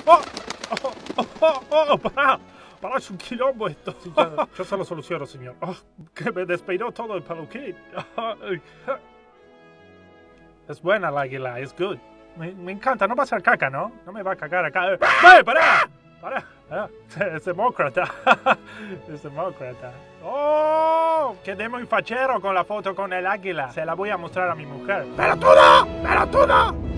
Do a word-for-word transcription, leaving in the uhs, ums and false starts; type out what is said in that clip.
¡Oh! ¡Oh! ¡Oh! ¡Oh! ¡Oh! ¡Para! ¡Para! Es un quilombo esto. Sí, yo, yo se lo soluciono, señor. Oh, que me despeinó todo el peluquín. Es buena la águila, es good. Me, me encanta, no va a ser caca, ¿no? No me va a cagar acá. ¡Eh! ¡Para! ¡Para! Ah, es demócrata. Es demócrata. ¡Oh! Quedé muy fachero con la foto con el águila. Se la voy a mostrar a mi mujer. ¡Pero tú no! ¡Pero tú no!